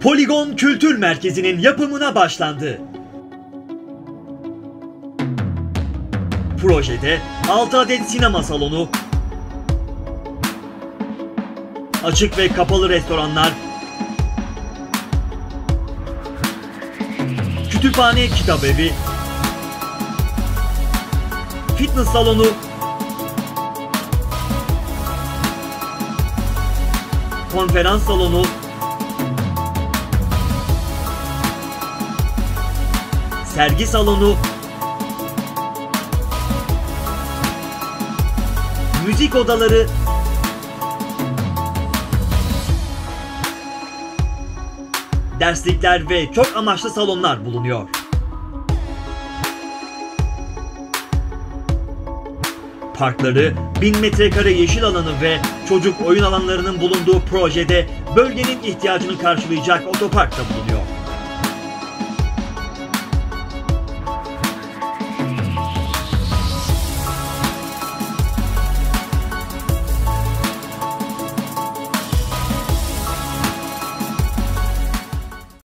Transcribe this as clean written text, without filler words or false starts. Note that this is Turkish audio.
Poligon Kültür Merkezi'nin yapımına başlandı. Projede 6 adet sinema salonu, açık ve kapalı restoranlar, kütüphane, kitap evi, fitness salonu, konferans salonu, sergi salonu, müzik odaları, derslikler ve çok amaçlı salonlar bulunuyor. Parkları, 1000 metrekare yeşil alanı ve çocuk oyun alanlarının bulunduğu projede bölgenin ihtiyacını karşılayacak otopark da bulunuyor.